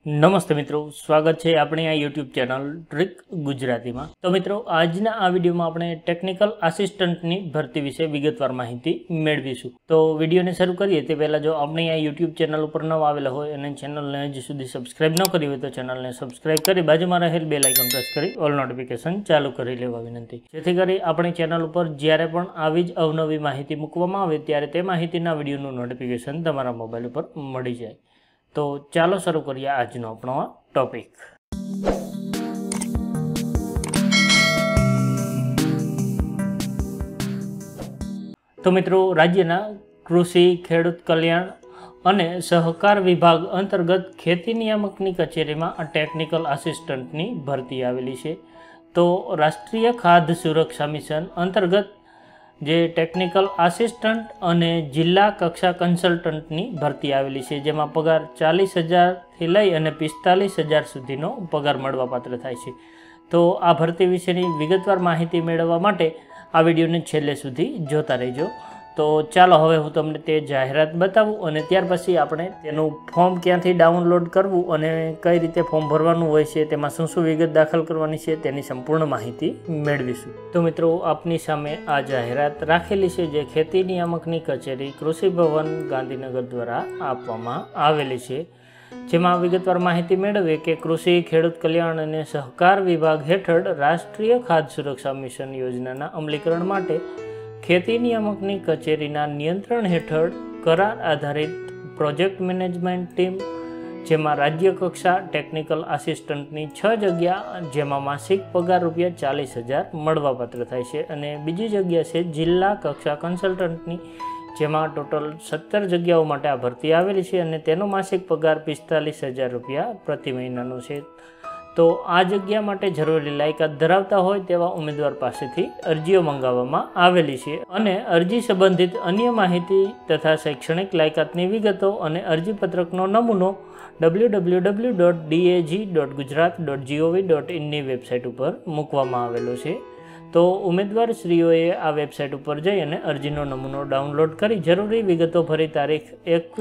નમસ્તે મિત્રો, સ્વાગત છે આપણી આ યુટ્યુબ ચેનલ ટ્રીક ગુજરાતીમાં। તો મિત્રો, આજના આ વિડીયોમાં આપણે ટેકનિકલ આસિસ્ટન્ટની ભરતી વિશે વિગતવાર માહિતી મેળવીશું। તો વિડીયોને શરૂ કરીએ તે પહેલાં જો આપણી આ યુટ્યુબ ચેનલ ઉપર ન આવેલા હોય અને ચેનલને હજી સુધી સબસ્ક્રાઇબ ન કરી હોય તો ચેનલને સબસ્ક્રાઇબ કરી બાજુમાં રહેલ બેલ આઇકન પ્રેસ કરી ઓલ નોટિફિકેશન ચાલુ કરી લેવા વિનંતી, જેથી કરી આપણી ચેનલ ઉપર જ્યારે પણ આવી જ અવનવી માહિતી મૂકવામાં આવે ત્યારે તે માહિતીના વિડીયોનું નોટિફિકેશન તમારા મોબાઈલ ઉપર મળી જાય। તો ચાલો શરૂ કરીએ આજનો આપણો આ ટોપિક। તો મિત્રો, રાજ્યના કૃષિ ખેડૂત કલ્યાણ અને સહકાર વિભાગ અંતર્ગત ખેતી નિયામકની કચેરીમાં આ ટેકનિકલ આસિસ્ટન્ટની ભરતી આવેલી છે। તો રાષ્ટ્રીય ખાદ્ય સુરક્ષા મિશન અંતર્ગત જે ટેકનિકલ આસિસ્ટન્ટ અને જિલ્લા કક્ષા કન્સલ્ટન્ટની ભરતી આવેલી છે, જેમાં પગાર 40,000થી લઈ અને 45,000 સુધીનો પગાર મળવાપાત્ર થાય છે। તો આ ભરતી વિશેની વિગતવાર માહિતી મેળવવા માટે આ વિડીયોને છેલ્લે સુધી જોતા રહેજો। તો ચાલો હવે હું તમને તે જાહેરાત બતાવું અને ત્યાર પછી આપણે તેનું ફોર્મ ક્યાંથી ડાઉનલોડ કરવું અને કઈ રીતે ફોર્મ ભરવાનું હોય છે, તેમાં શું શું વિગત દાખલ કરવાની છે તેની સંપૂર્ણ માહિતી મેળવીશું। તો મિત્રો, આપની સામે આ જાહેરાત રાખેલી છે, જે ખેતી નિયામકની કચેરી કૃષિ ભવન ગાંધીનગર દ્વારા આપવામાં આવેલી છે, જેમાં વિગતવાર માહિતી મેળવીએ કે કૃષિ ખેડૂત કલ્યાણ અને સહકાર વિભાગ હેઠળ રાષ્ટ્રીય ખાદ્ય સુરક્ષા મિશન યોજનાના અમલીકરણ માટે ખેતી નિયામકની કચેરીના નિયંત્રણ હેઠળ કરાર આધારિત પ્રોજેક્ટ મેનેજમેન્ટ ટીમ, જેમાં રાજ્ય કક્ષા ટેકનિકલ આસિસ્ટન્ટની 6 જગ્યા, જેમાં માસિક પગાર ₹40,000 મળવાપાત્ર થાય છે, અને બીજી જગ્યા છે જિલ્લા કક્ષા કન્સલ્ટન્ટની, જેમાં ટોટલ 17 જગ્યાઓ માટે આ ભરતી આવેલી છે અને તેનો માસિક પગાર ₹45,000 પ્રતિ મહિનાનો છે। તો આ જગ્યા માટે જરૂરી લાયકાત ધરાવતા હોય તેવા ઉમેદવાર પાસેથી અરજીઓ મંગાવવામાં આવેલી છે અને અરજી સંબંધિત અન્ય માહિતી તથા શૈક્ષણિક લાયકાતની વિગતો અને અરજીપત્રકનો નમૂનો www.dag.gujarat.gov.in ની વેબસાઇટ ઉપર મૂકવામાં આવેલો છે। તો ઉમેદવારશ્રીઓએ આ વેબસાઇટ ઉપર જઈ અને અરજીનો નમૂનો ડાઉનલોડ કરી જરૂરી વિગતો ભરી તારીખ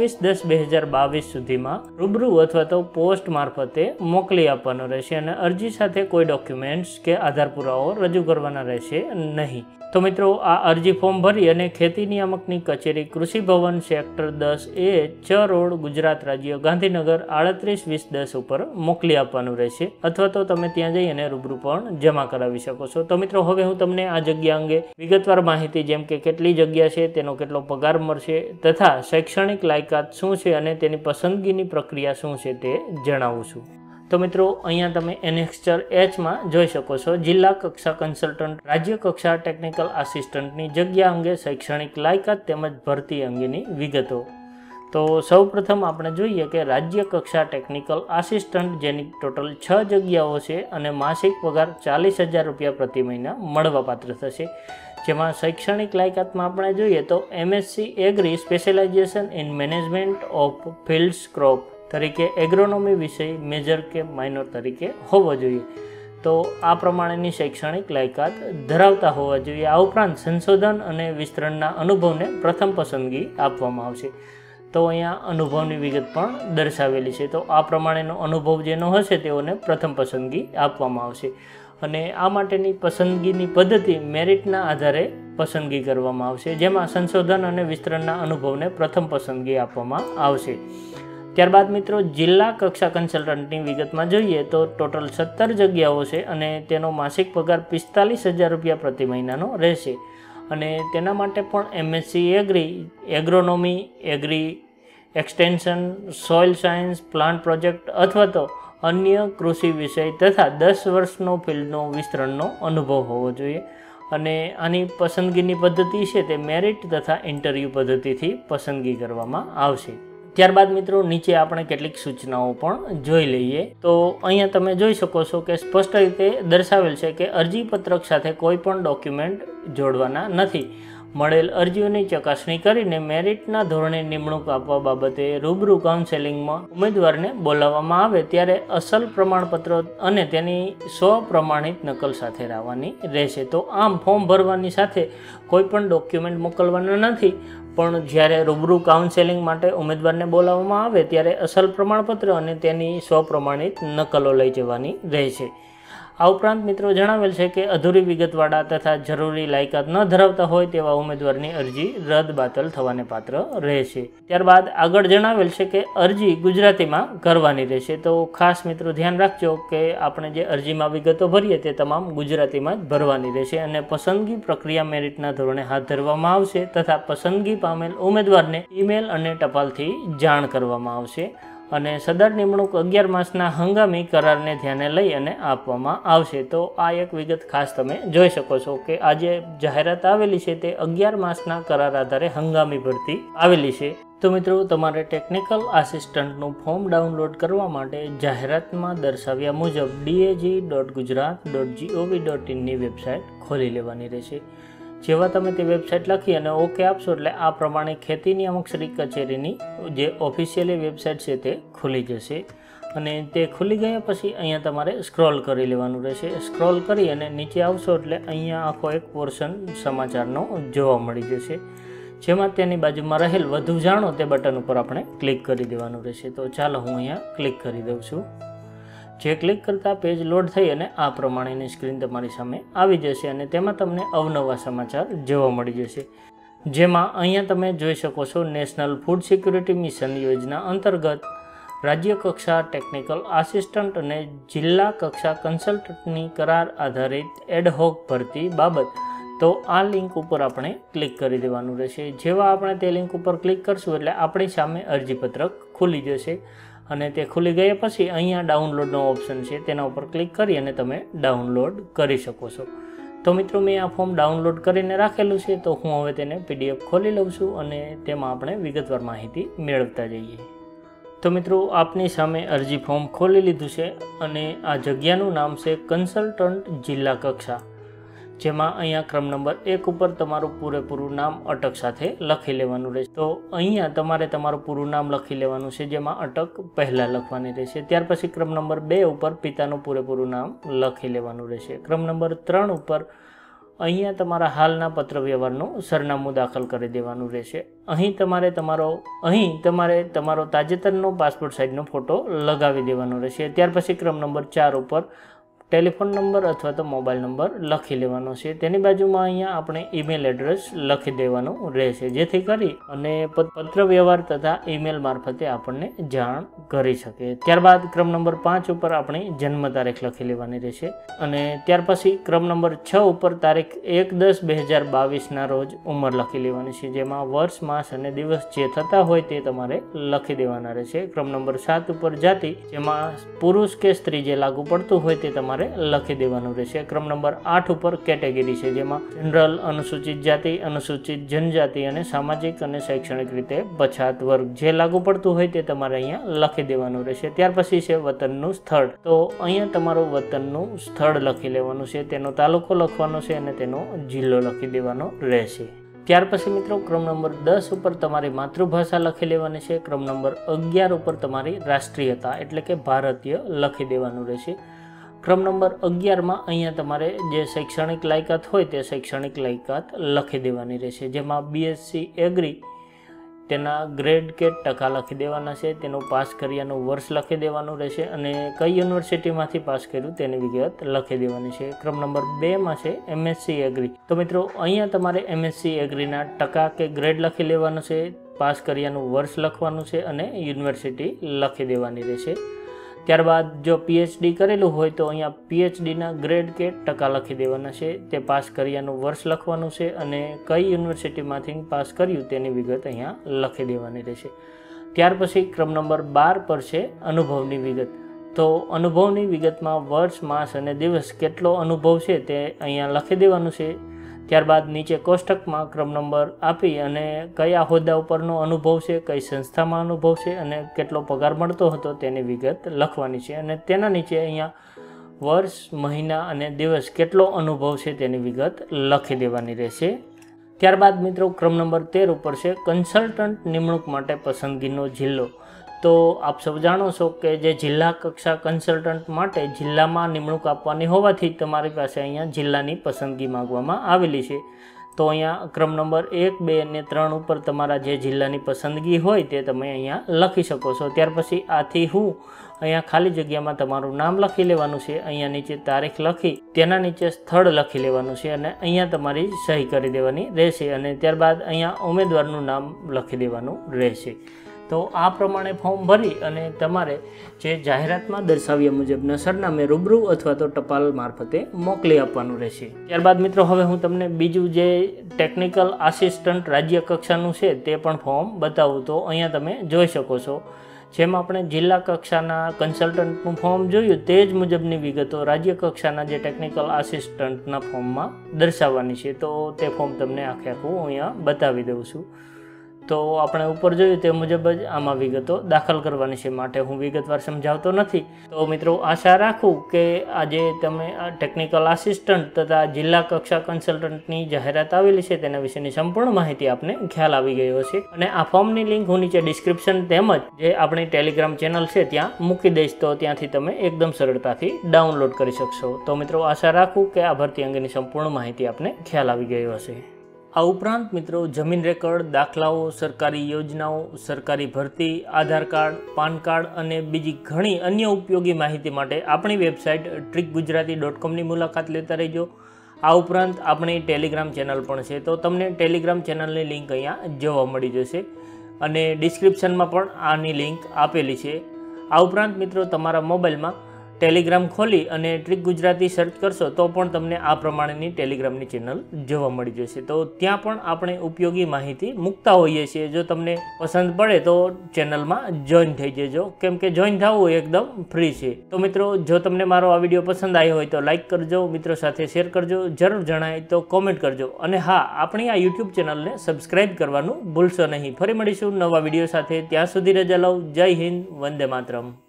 21/10/2022 સુધીમાં રૂબરૂ અથવા તો પોસ્ટ મારફતે મોકલી આપવાનો રહેશે અને અરજી સાથે કોઈ ડોક્યુમેન્ટ્સ કે આધાર પુરાવો રજૂ કરવાના રહેશે નહીં। તો મિત્રો, આ અરજી ફોર્મ ભરી અને ખેતી નિયામકની કચેરી કૃષિ ભવન સેક્ટર 10A ચ રોડ, ગુજરાત રાજ્ય, ગાંધીનગર 382010 ઉપર મોકલી આપવાનું રહેશે, અથવા તો તમે ત્યાં જઈ અને રૂબરૂ પણ જમા કરાવી શકો છો। તો મિત્રો, હવે હું તમને આ જગ્યા અંગે વિગતવાર માહિતી, જેમ કે કેટલી જગ્યા છે, તેનો કેટલો પગાર મળશે તથા શૈક્ષણિક લાયકાત શું છે અને તેની પસંદગીની પ્રક્રિયા શું છે તે જણાવું છું। તો મિત્રો, અહીંયા તમે એનેક્સ્ચર H-માં જોઈ શકો છો જિલ્લા કક્ષા કન્સલ્ટન્ટ રાજ્ય કક્ષા ટેકનિકલ આસિસ્ટન્ટની જગ્યા અંગે શૈક્ષણિક લાયકાત તેમજ ભરતી અંગેની વિગતો। તો સૌ પ્રથમ આપણે જોઈએ કે રાજ્ય કક્ષા ટેકનિકલ આસિસ્ટન્ટ, જેની ટોટલ 6 જગ્યાઓ છે અને માસિક પગાર ₹40,000 પ્રતિ મહિના મળવાપાત્ર થશે, જેમાં શૈક્ષણિક લાયકાતમાં આપણે જોઈએ તો MSc agri specialization in management of fields crop તરીકે એગ્રોનોમી વિષય મેજર કે માઇનોર તરીકે હોવો જોઈએ। તો આ પ્રમાણેની શૈક્ષણિક લાયકાત ધરાવતા હોવા જોઈએ। આ ઉપરાંત સંશોધન અને વિસ્તરણના અનુભવને પ્રથમ પસંદગી આપવામાં આવશે। તો અહીંયા અનુભવની વિગત પણ દર્શાવેલી છે। તો આ પ્રમાણેનો અનુભવ જેનો હશે તેઓને પ્રથમ પસંદગી આપવામાં આવશે અને આ માટેની પસંદગીની પદ્ધતિ મેરિટના આધારે પસંદગી કરવામાં આવશે, જેમાં સંશોધન અને વિસ્તરણના અનુભવને પ્રથમ પસંદગી આપવામાં આવશે। ત્યારબાદ મિત્રો, જિલ્લા કક્ષા કન્સલ્ટન્ટની વિગતમાં જોઈએ તો ટોટલ 17 જગ્યાઓ છે અને તેનો માસિક પગાર ₹45,000 પ્રતિ મહિનાનો રહેશે અને તેના માટે પણ MSc agri, agronomy, agri extension, soil science, plant project અથવા તો અન્ય કૃષિ વિષય તથા 10 વર્ષનો ફિલ્ડનો વિસ્તરણનો અનુભવ હોવો જોઈએ અને આની પસંદગીની પદ્ધતિ છે તે મેરિટ તથા ઇન્ટરવ્યૂ પદ્ધતિથી પસંદગી કરવામાં આવશે। ત્યારબાદ મિત્રો, નીચે આપણે કેટલીક સૂચનાઓ પણ જોઈ લઈએ। તો અહીંયા તમે જોઈ શકો છો કે સ્પષ્ટ રીતે દર્શાવેલ છે કે અરજીપત્રક સાથે કોઈ પણ ડોક્યુમેન્ટ જોડવાના નથી। મળેલ અરજીઓની ચકાસણી કરીને મેરિટના ધોરણે નિમણૂક આપવા બાબતે રૂબરૂ કાઉન્સેલિંગમાં ઉમેદવારને બોલાવવામાં આવે ત્યારે અસલ પ્રમાણપત્ર અને તેની સ્વપ્રમાણિત નકલ સાથે આવવાની રહેશે। તો આમ ફોર્મ ભરવાની સાથે કોઈ પણ ડોક્યુમેન્ટ મોકલવાના નથી, પણ જ્યારે રૂબરૂ કાઉન્સેલિંગ માટે ઉમેદવારને બોલાવવામાં આવે ત્યારે અસલ પ્રમાણપત્ર અને તેની સ્વપ્રમાણિત નકલો લઈ જવાની રહેશે. આ ઉપરાંત મિત્રો જણાવેલ છે કે અધૂરી વિગતવાળા તથા જરૂરી લાયકાત ન ધરાવતા હોય તેવા ઉમેદવારની અરજી રદ-બાતલ થવાને પાત્ર રહેશે. ત્યારબાદ આગળ જણાવેલ છે કે અરજી ગુજરાતીમાં કરવાની રહેશે. તો ખાસ મિત્રો ધ્યાન રાખજો કે આપણે જે અરજીમાં વિગતો ભરીએ તે તમામ ગુજરાતીમાં જ ભરવાની રહેશે અને પસંદગી પ્રક્રિયા મેરિટના ધોરણે હાથ ધરવામાં આવશે તથા પસંદગી પામેલ ઉમેદવારને ઈમેલ અને ટપાલથી જાણ કરવામાં આવશે અને સદર નિમણૂક 11 માસના હંગામી કરારને ધ્યાને લઈ અને આપવામાં આવશે. તો આ એક વિગત ખાસ તમે જોઈ શકો છો કે આ જે જાહેરાત આવેલી છે તે 11 માસના કરાર આધારે હંગામી ભરતી આવેલી છે. તો મિત્રો તમારે ટેકનિકલ આસિસ્ટન્ટનું ફોર્મ ડાઉનલોડ કરવા માટે જાહેરાતમાં દર્શાવ્યા મુજબ dag.gujarat.gov.in ની વેબસાઇટ ખોલી લેવાની રહેશે. જેવા તમે તે વેબસાઇટ લખી અને ઓકે આપશો એટલે આ પ્રમાણે ખેતી નિયામક શ્રી કચેરીની જે ઓફિશિયલી વેબસાઇટ છે તે ખુલી જશે અને તે ખુલી ગયા પછી અહીંયા તમારે સ્ક્રોલ કરી લેવાનું રહેશે. સ્ક્રોલ કરી અને નીચે આવશો એટલે અહીંયા આખો એક પોર્શન સમાચારનો જોવા મળી જશે, જેમાં તેની બાજુમાં રહેલ વધુ જાણો તે બટન ઉપર આપણે ક્લિક કરી દેવાનું રહેશે. તો ચાલો હું અહીંયા ક્લિક કરી દઉં છું. જે ક્લિક કરતાં પેજ લોડ થઈ અને આ પ્રમાણેની સ્ક્રીન તમારી સામે આવી જશે અને તેમાં તમને અવનવા સમાચાર જોવા મળી જશે, જેમાં અહીંયા તમે જોઈ શકો છો નેશનલ ફૂડ સિક્યુરિટી મિશન યોજના અંતર્ગત રાજ્ય કક્ષા ટેકનિકલ આસિસ્ટન્ટ અને જિલ્લા કક્ષા કન્સલ્ટન્ટની કરાર આધારિત એડહોક ભરતી બાબત. તો આ લિંક ઉપર આપણે ક્લિક કરી દેવાનું રહેશે. જેવા આપણે તે લિંક ઉપર ક્લિક કરશું એટલે આપણી સામે અરજીપત્રક ખુલી જશે અને તે ખુલી ગયા પછી અહીંયા ડાઉનલોડનો ઓપ્શન છે તેના ઉપર ક્લિક કરી અને તમે ડાઉનલોડ કરી શકો છો. તો મિત્રો મેં આ ફોર્મ ડાઉનલોડ કરીને રાખેલું છે, તો હું હવે તેને PDF ખોલી લઉં છું અને તેમાં આપણે વિગતવાર માહિતી મેળવતા જઈએ. તો મિત્રો આપની સામે અરજી ફોર્મ ખોલી લીધું છે અને આ જગ્યાનું નામ છે કન્સલ્ટન્ટ જિલ્લા કક્ષા, જેમાં અહીંયા ક્રમ નંબર 1 ઉપર તમારું પૂરેપૂરું નામ અટક સાથે લખી લેવાનું રહેશે. તો અહીંયા તમારે તમારું પૂરું નામ લખી લેવાનું છે, જેમાં અટક પહેલાં લખવાની રહેશે. ત્યાર પછી ક્રમ નંબર 2 ઉપર પિતાનું પૂરેપૂરું નામ લખી લેવાનું રહેશે. ક્રમ નંબર 3 ઉપર અહીંયા તમારા હાલના પત્ર વ્યવહારનું સરનામું દાખલ કરી દેવાનું રહેશે. અહીં તમારે તમારો તાજેતરનો પાસપોર્ટ સાઇઝનો ફોટો લગાવી દેવાનો રહેશે. ત્યાર પછી ક્રમ નંબર 4 ઉપર ટેલિફોન નંબર અથવા તો મોબાઈલ નંબર લખી લેવાનો છે. તેની બાજુમાં અહીંયા આપણે ઈમેલ એડ્રેસ લખી દેવાનું રહેશે, જેથી કરી અને પત્ર વ્યવહાર તથા ઈમેલ મારફતે આપણને જાણ કરી શકે. ત્યારબાદ ક્રમ નંબર 5 ઉપર આપણી જન્મ તારીખ લખી લેવાની રહેશે અને ત્યાર પછી ક્રમ નંબર 6 ઉપર તારીખ 1/10/2022ના રોજ ઉંમર લખી લેવાની છે, જેમાં વર્ષ, માસ અને દિવસ જે થતા હોય તે તમારે લખી દેવાના રહેશે. ક્રમ નંબર 7 ઉપર જાતિ, જેમાં પુરુષ કે સ્ત્રી જે લાગુ પડતું હોય તે તમારે લખી દેવાનું રહેશે. ક્રમ નંબર 8 ઉપર કેટેગરી છે, જેમાં જનરલ, અનુસૂચિત જાતિ, અનુસૂચિત જનજાતિ અને સામાજિક અને શૈક્ષણિક રીતે પછાત વર્ગ જે લાગુ પડતું હોય તે તમારે અહીંયા લખી દેવાનું રહેશે. ત્યાર પછી છે વતનનું સ્થળ. તો અહીંયા તમારું વતનનું સ્થળ લખી લેવાનું છે, તેનો તાલુકો લખવાનો છે અને તેનો જિલ્લો લખી દેવાનો રહેશે. ત્યાર પછી મિત્રો ક્રમ નંબર 10 ઉપર તમારી માતૃભાષા લખી લેવાની છે. ક્રમ નંબર 11 ઉપર તમારી રાષ્ટ્રીયતા એટલે કે ભારતીય લખી દેવાનું રહેશે. ક્રમ નંબર 11માં અહીંયા તમારે જે શૈક્ષણિક લાયકાત હોય તે શૈક્ષણિક લાયકાત લખી દેવાની રહેશે, જેમાં BSc એગ્રી તેના ગ્રેડ કે ટકા લખી દેવાના છે, તેનું પાસ કર્યાનું વર્ષ લખી દેવાનું રહેશે અને કઈ યુનિવર્સિટીમાંથી પાસ કર્યું તેની વિગત લખી દેવાની છે. ક્રમ નંબર 2માં છે MSc એગ્રી. તો મિત્રો અહીંયા તમારે MSc એગ્રીના ટકા કે ગ્રેડ લખી લેવાનું છે, પાસ કર્યાનું વર્ષ લખવાનું છે અને યુનિવર્સિટી લખી દેવાની રહેશે. ત્યારબાદ જો PhD કરેલું હોય તો અહીંયા PhDના ગ્રેડ કે ટકા લખી દેવાના છે, તે પાસ કર્યાનું વર્ષ લખવાનું છે અને કઈ યુનિવર્સિટીમાંથી પાસ કર્યું તેની વિગત અહીંયા લખી દેવાની રહેશે. ત્યાર પછી ક્રમ નંબર 12 પર છે અનુભવની વિગત. તો અનુભવની વિગતમાં વર્ષ, માસ અને દિવસ કેટલો અનુભવ છે તે અહીંયા લખી દેવાનું છે. ત્યારબાદ નીચે કોષ્ટકમાં ક્રમ નંબર આપી અને કયા હોદ્દા ઉપરનો અનુભવ છે, કઈ સંસ્થામાં અનુભવ છે અને કેટલો પગાર મળતો હતો તેની વિગત લખવાની છે અને તેના નીચે અહીંયા વર્ષ, મહિના અને દિવસ કેટલો અનુભવ છે તેની વિગત લખી દેવાની રહેશે. ત્યારબાદ મિત્રો ક્રમ નંબર 13 ઉપર છે કન્સલ્ટન્ટ નિમણૂક માટે પસંદગીનો જિલ્લો. તો આપ સૌ જાણો છો કે જે જિલ્લા કક્ષા કન્સલ્ટન્ટ માટે જિલ્લામાં નિમણૂક આપવાની હોવાથી તમારી પાસે અહીંયા જિલ્લાની પસંદગી માંગવામાં આવેલી છે. તો અહીંયા ક્રમ નંબર 1, 2 અને 3 ઉપર તમારા જે જિલ્લાની પસંદગી હોય તે તમે અહીંયા લખી શકો છો। ત્યાર પછી આથી હું અહીંયા ખાલી જગ્યામાં તમારું નામ લખી લેવાનું છે, અહીંયા નીચે તારીખ લખી તેના નીચે સ્થળ લખી લેવાનું છે અને અહીંયા તમારી સહી કરી દેવાની રહેશે અને ત્યારબાદ અહીંયા ઉમેદવારનું નામ લખી દેવાનું રહેશે। તો આ પ્રમાણે ફોર્મ ભરી અને તમારે જે જાહેરાતમાં દર્શાવ્યા મુજબના સરનામે રૂબરૂ અથવા તો ટપાલ મારફતે મોકલી આપવાનું રહેશે। ત્યારબાદ મિત્રો હવે હું તમને બીજું જે ટેકનિકલ આસિસ્ટન્ટ રાજ્ય કક્ષાનું છે તે પણ ફોર્મ બતાવું। તો અહીંયા તમે જોઈ શકો છો, જેમ આપણે જિલ્લા કક્ષાના કન્સલ્ટન્ટનું ફોર્મ જોયું તે જ મુજબની વિગતો રાજ્ય કક્ષાના જે ટેકનિકલ આસિસ્ટન્ટના ફોર્મમાં દર્શાવવાની છે। તો તે ફોર્મ તમને આખે આખું અહીંયા બતાવી દઉં છું। તો આપણે ઉપર જોયું તે મુજબ જ આમાં વિગતો દાખલ કરવાની છે, માટે હું વિગતવાર સમજાવતો નથી। તો મિત્રો આશા રાખું કે આજે તમે આ ટેકનિકલ આસિસ્ટન્ટ તથા જિલ્લા કક્ષા કન્સલ્ટન્ટની જાહેરાત આવેલી છે તેના વિશેની સંપૂર્ણ માહિતી આપને ખ્યાલ આવી ગયો છે અને આ ફોર્મની લિંક હું નીચે ડિસ્ક્રિપ્શન તેમજ જે આપણી ટેલિગ્રામ ચેનલ છે ત્યાં મૂકી દઈશ, તો ત્યાંથી તમે એકદમ સરળતાથી ડાઉનલોડ કરી શકશો। તો મિત્રો આશા રાખું કે આ ભરતી અંગેની સંપૂર્ણ માહિતી આપને ખ્યાલ આવી ગયો હશે। આ ઉપરાંત મિત્રો જમીન રેકર્ડ, દાખલાઓ, સરકારી યોજનાઓ, સરકારી ભરતી, આધાર કાર્ડ, પાન કાર્ડ અને બીજી ઘણી અન્ય ઉપયોગી માહિતી માટે આપણી વેબસાઇટ trickgujarati.com ની મુલાકાત લેતા રહેજો। આ ઉપરાંત આપણી ટેલિગ્રામ ચેનલ પણ છે, તો તમને ટેલિગ્રામ ચેનલની લિંક અહીંયા જોવા મળી જશે અને ડિસ્ક્રિપ્શનમાં પણ આની લિંક આપેલી છે। આ ઉપરાંત મિત્રો તમારા મોબાઈલમાં ટેલિગ્રામ ખોલી અને ટ્રીક ગુજરાતી સર્ચ કરશો તો પણ તમને આ પ્રમાણેની ટેલિગ્રામની ચેનલ જોવા મળી જશે। તો ત્યાં પણ આપણે ઉપયોગી માહિતી મૂકતા હોઈએ છીએ, જો તમને પસંદ પડે તો ચેનલમાં જોઈન થઈ જજો, કેમ કે જોઈન થવું એકદમ ફ્રી છે। તો મિત્રો જો તમને મારો આ વિડીયો પસંદ આવ્યો હોય તો લાઇક કરજો, મિત્રો સાથે શેર કરજો, જરૂર જણાય તો કોમેન્ટ કરજો અને હા, આપણી આ યુટ્યુબ ચેનલને સબસ્ક્રાઈબ કરવાનું ભૂલશો નહીં। ફરી મળીશું નવા વિડીયો સાથે, ત્યાં સુધી રજા લઉં। જય હિન્દ, વંદે માતરમ।